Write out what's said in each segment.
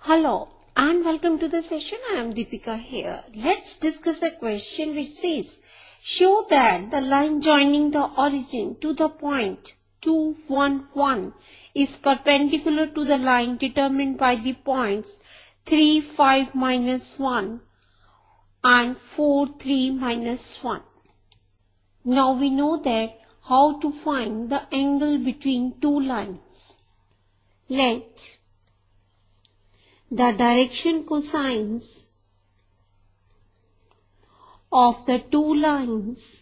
Hello and welcome to the session. I am Deepika here. Let's discuss a question which says, show that the line joining the origin to the point 2, 1, 1 is perpendicular to the line determined by the points 3, 5, minus 1 and 4, 3, minus 1. Now we know that how to find the angle between two lines. Let the direction cosines of the two lines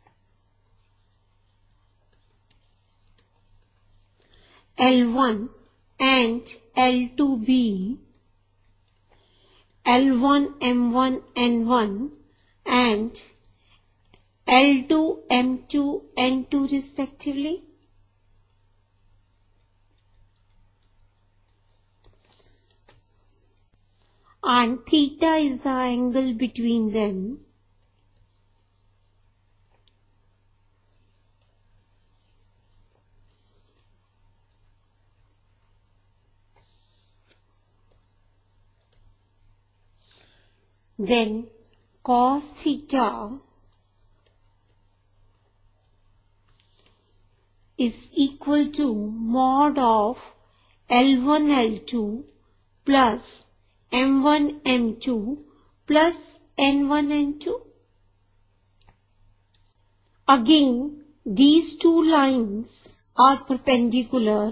L1 and L2 be L1 M1 N1 and L2 M2 N2 respectively. And theta is the angle between them. Then cos theta is equal to mod of L1 L2 plus M1 M2 plus N1 N2. Again, these two lines are perpendicular.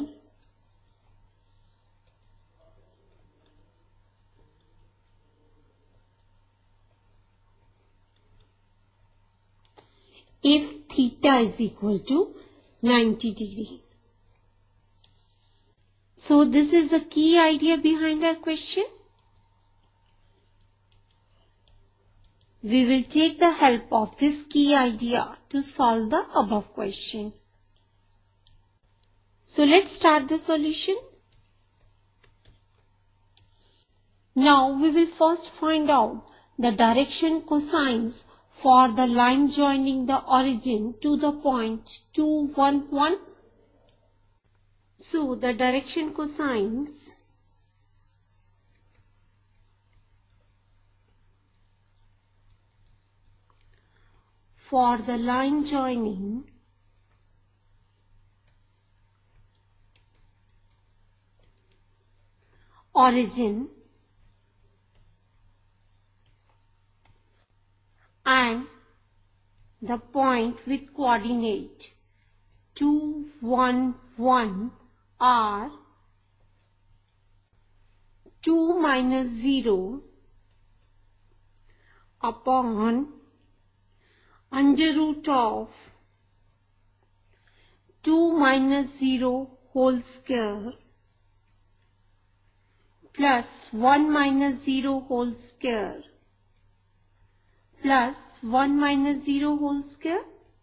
If theta is equal to 90 degree. So this is the key idea behind our question. We will take the help of this key idea to solve the above question. So let's start the solution. Now we will first find out the direction cosines for the line joining the origin to the point 2, 1, 1. So the direction cosines for the line joining origin and the point with coordinate 2, 1, 1 are 2 minus 0 upon under root of 2 minus 0 whole square plus 1 minus 0 whole square plus 1 minus 0 whole square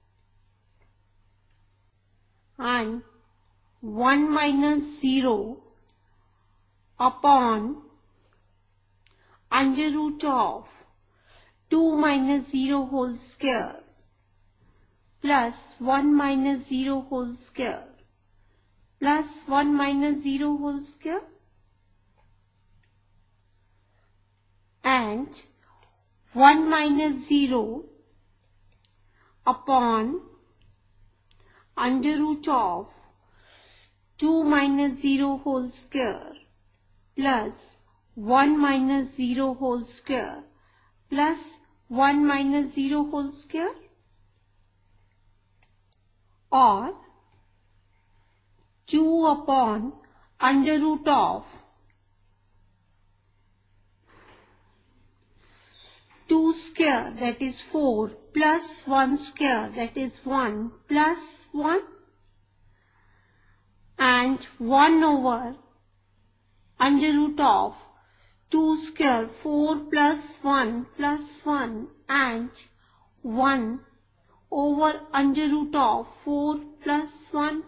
and 1 minus 0 upon under root of 2 minus 0 whole square plus 1 minus 0 whole square plus 1 minus 0 whole square and 1 minus 0 upon under root of 2 minus 0 whole square plus 1 minus 0 whole square plus 1 minus 0 whole square or 2 upon under root of 2 square that is 4 plus 1 square that is 1 plus 1 and 1 over under root of 2 square 4 plus 1 and 1 over under root of 4 plus 1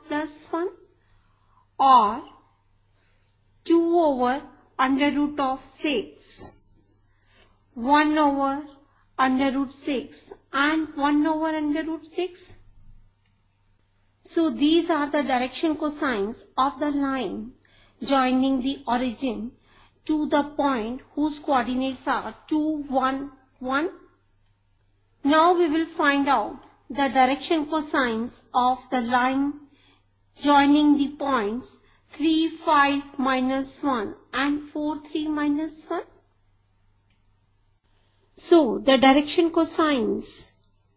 or 2 over under root of 6, 1 over under root 6 and 1 over under root 6. So these are the direction cosines of the line joining the origin to the point whose coordinates are 2, 1, 1. Now we will find out the direction cosines of the line joining the points 3, 5, minus 1 and 4, 3, minus 1. So, the direction cosines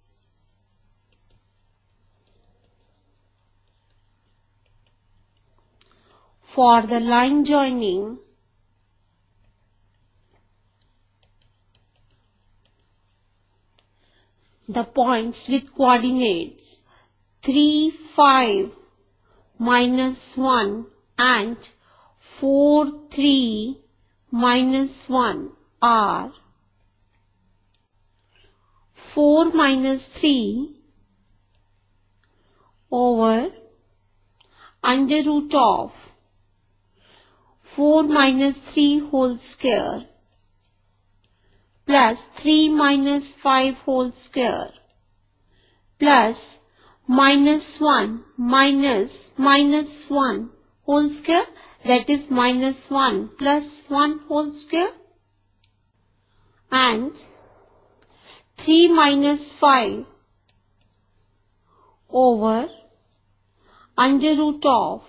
for the line joining the points with coordinates 3, 5, minus 1 and 4, 3, minus 1 are 4 minus 3 over under root of 4 minus 3 whole square plus 3 minus 5 whole square plus minus 1 minus 1 whole square, that is minus 1 plus 1 whole square, and 3 minus 5 over under root of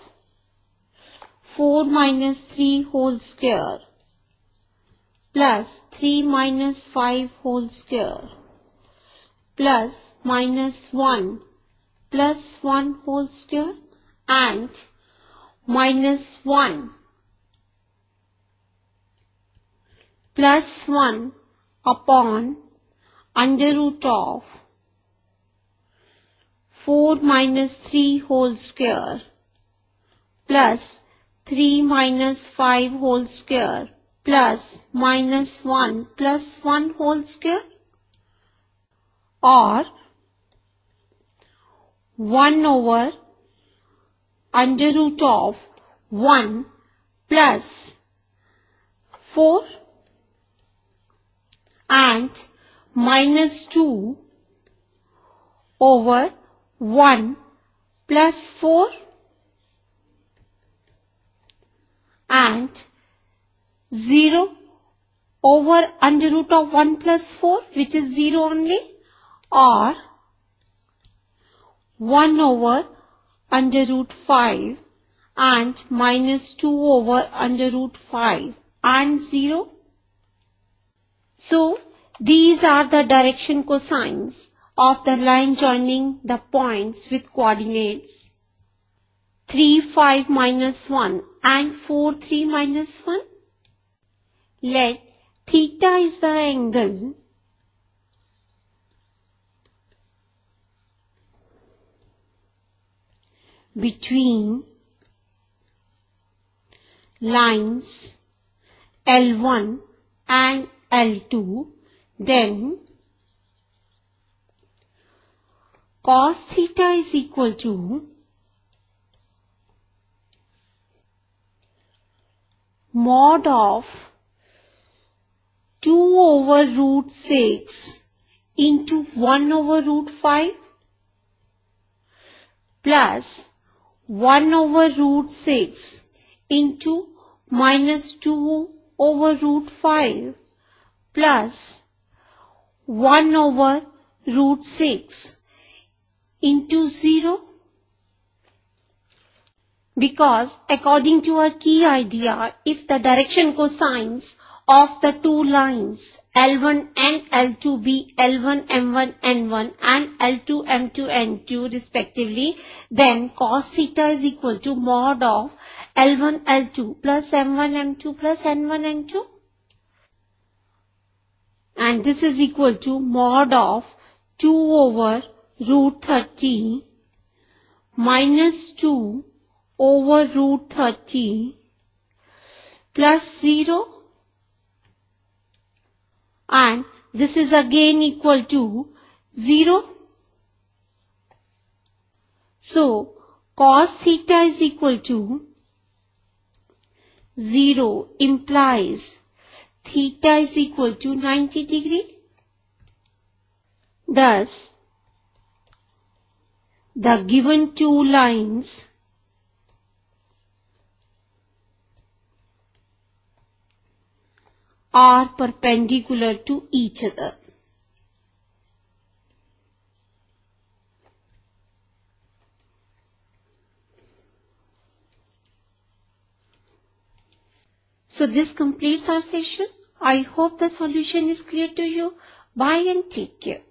4 minus 3 whole square plus 3 minus 5 whole square plus minus 1 plus 1 whole square and minus 1 plus 1 upon under root of 4 minus 3 whole square plus 3 minus 5 whole square plus minus 1 plus 1 whole square, or 1 over under root of 1 plus 4 and minus 2 over 1 plus 4 and 0 over under root of 1 plus 4, which is 0 only, or 1 over under root 5 and minus 2 over under root 5 and 0. So, these are the direction cosines of the line joining the points with coordinates 3, 5, minus 1 and 4, 3, minus 1. Let theta is the angle between lines L1 and L2, then cos theta is equal to mod of 2 over root 6 into 1 over root 5 plus 1 over root 6 into minus 2 over root 5 plus 1 over root 6 into 0. Because according to our key idea, if the direction cosines of the two lines L1 and L2 be L1 M1 N1 and L2 M2 N2 respectively, then cos theta is equal to mod of L1 L2 plus M1 M2 plus N1 N2, and this is equal to mod of 2 over root 30 minus 2 over root 30 plus 0, and this is again equal to 0. So, cos theta is equal to 0 implies theta is equal to 90 degree. Thus, the given two lines are perpendicular to each other. So this completes our session. I hope the solution is clear to you. Bye and take care.